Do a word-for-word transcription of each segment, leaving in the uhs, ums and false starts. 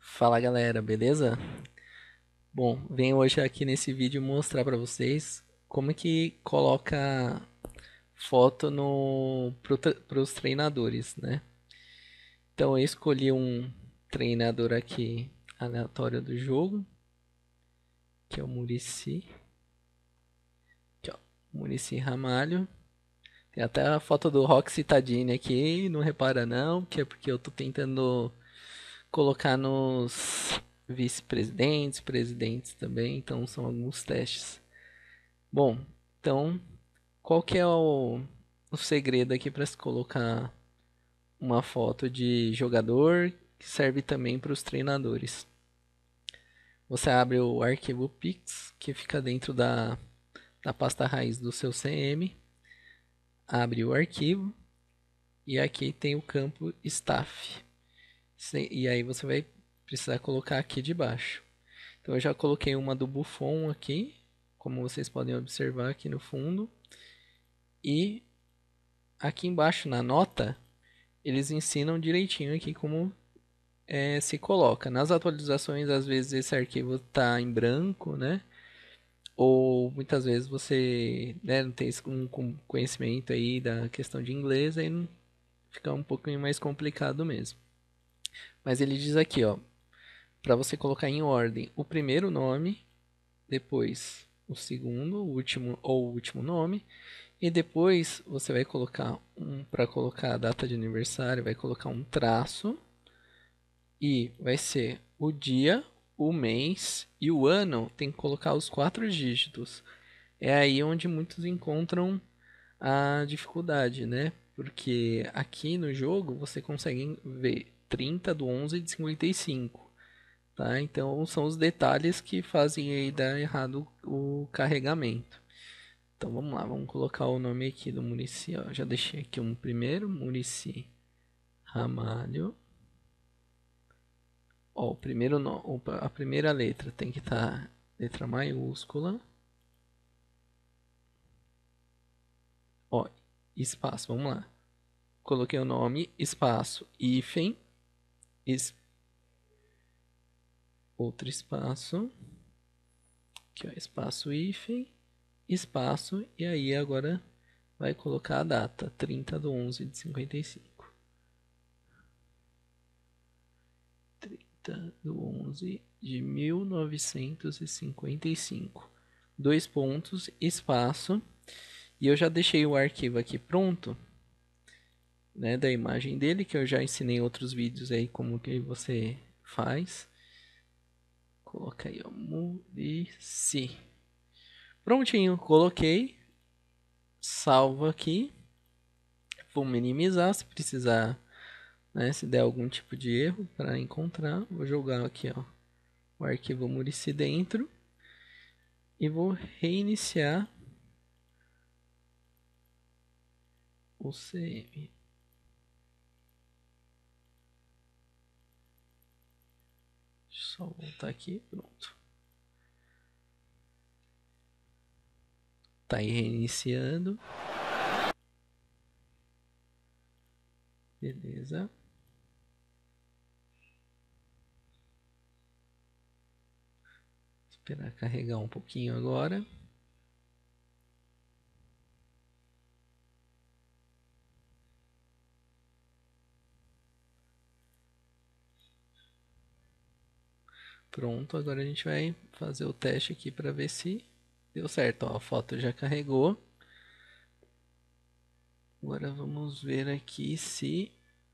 Fala galera, beleza? Bom, venho hoje aqui nesse vídeo mostrar para vocês como que coloca foto no para os treinadores, né? Então eu escolhi um treinador aqui aleatório do jogo, que é o Muricy, aqui, ó, Muricy Ramalho. Tem até a foto do Roxy Tadini aqui, não repara não, que é porque eu tô tentando colocar nos vice-presidentes, presidentes também, então são alguns testes. Bom, então qual que é o, o segredo aqui para se colocar uma foto de jogador que serve também para os treinadores? Você abre o arquivo Pix, que fica dentro da, da pasta raiz do seu C M, abre o arquivo e aqui tem o campo Staff. E aí você vai precisar colocar aqui de baixo. Então eu já coloquei uma do Buffon aqui, como vocês podem observar aqui no fundo. E aqui embaixo na nota, eles ensinam direitinho aqui como é, se coloca. Nas atualizações, às vezes esse arquivo está em branco, né? Ou muitas vezes você, né, não tem um conhecimento aí da questão de inglês, aí fica um pouquinho mais complicado mesmo. Mas ele diz aqui, ó, para você colocar em ordem o primeiro nome, depois o segundo, o último ou o último nome, e depois você vai colocar um para colocar a data de aniversário, vai colocar um traço e vai ser o dia, o mês e o ano, tem que colocar os quatro dígitos. É aí onde muitos encontram a dificuldade, né? Porque aqui no jogo você consegue ver trinta do onze de cinquenta e cinco. Tá? Então são os detalhes que fazem aí dar errado o carregamento. Então vamos lá, vamos colocar o nome aqui do Muricy. Ó. Já deixei aqui um primeiro, Muricy Ramalho. Ó, o primeiro no... Opa, a primeira letra tem que estar tá letra maiúscula. Ó, espaço, vamos lá. Coloquei o nome, espaço, hífen, es... outro espaço. Aqui, ó, espaço, hífen, espaço, e aí agora vai colocar a data, trinta de onze de cinquenta e cinco. trinta de onze de mil novecentos e cinquenta e cinco. Dois pontos, espaço. E eu já deixei o arquivo aqui pronto, né, da imagem dele, que eu já ensinei em outros vídeos aí como que você faz. Coloca aí, ó, Muricy. Prontinho, coloquei. Salvo aqui. Vou minimizar se precisar, né, se der algum tipo de erro para encontrar. Vou jogar aqui, ó, o arquivo Muricy dentro. E vou reiniciar o C M. Só voltar aqui, pronto. Tá aí reiniciando. Beleza. Esperar carregar um pouquinho agora. Pronto, agora a gente vai fazer o teste aqui para ver se deu certo. Ó, a foto já carregou. Agora vamos ver aqui se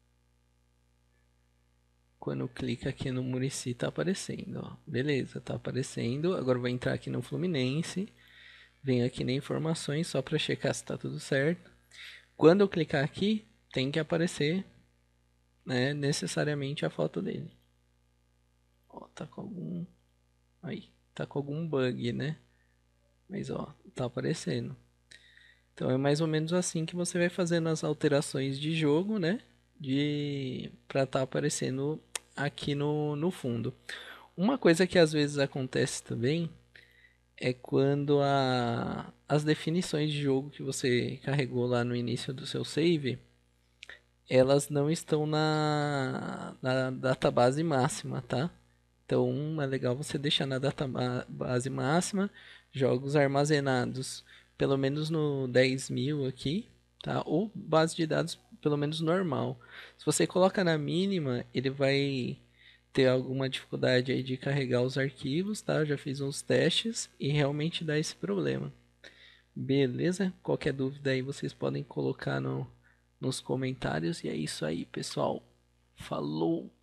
quando clica aqui no Muricy tá aparecendo. Ó. Beleza, tá aparecendo. Agora vou entrar aqui no Fluminense. Venho aqui em informações só para checar se tá tudo certo. Quando eu clicar aqui, tem que aparecer, né, necessariamente a foto dele. Ó, tá com algum... Aí, tá com algum bug, né? Mas ó, tá aparecendo. Então é mais ou menos assim que você vai fazendo as alterações de jogo, né? De para estar tá aparecendo aqui no, no fundo. Uma coisa que às vezes acontece também é quando a, as definições de jogo que você carregou lá no início do seu save, elas não estão na, na database máxima, tá? Então é legal você deixar na data ba- base máxima, jogos armazenados pelo menos no dez mil aqui, tá? Ou base de dados pelo menos normal. Se você coloca na mínima, ele vai ter alguma dificuldade aí de carregar os arquivos, tá? Eu já fiz uns testes e realmente dá esse problema. Beleza? Qualquer dúvida aí vocês podem colocar no, nos comentários. E é isso aí, pessoal. Falou!